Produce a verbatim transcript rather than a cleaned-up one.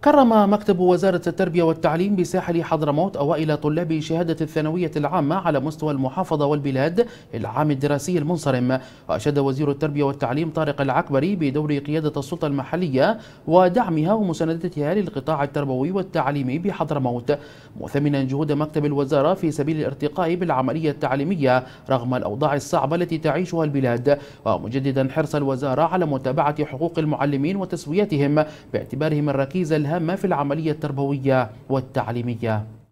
كرم مكتب وزارة التربية والتعليم بساحل حضرموت أوائل طلاب شهادة الثانوية العامة على مستوى المحافظة والبلاد للعام الدراسي المنصرم. وأشاد وزير التربية والتعليم طارق العكبري بدور قيادة السلطة المحلية ودعمها ومساندتها للقطاع التربوي والتعليمي بحضرموت، مثمنا جهود مكتب الوزارة في سبيل الارتقاء بالعملية التعليمية رغم الأوضاع الصعبة التي تعيشها البلاد، ومجددا حرص الوزارة على متابعة حقوق المعلمين وتسويتهم باعتبارهم الركيزة الهامة في العملية التربوية والتعليمية.